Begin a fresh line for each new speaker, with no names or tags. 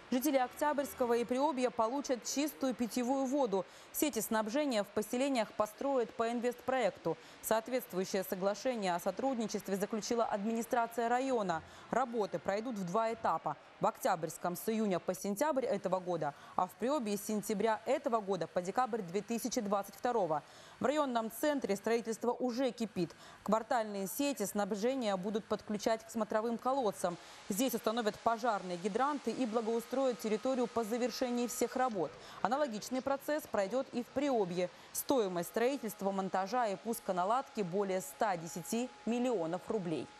Жители Октябрьского и Приобья получат чистую питьевую воду. Сети снабжения в поселениях построят по инвестпроекту. Соответствующее соглашение о сотрудничестве заключила администрация района. Работы пройдут в 2 этапа. В Октябрьском с июня по сентябрь этого года, а в Приобье с сентября этого года по декабрь 2022. В районном центре строительство уже кипит. Квартальные сети снабжения будут подключать к смотровым колодцам. Здесь установят пожарные гидранты и благоустроят территорию по завершении всех работ. Аналогичный процесс пройдет и в Приобье. Стоимость строительства, монтажа и пуска наладки более 110 миллионов рублей.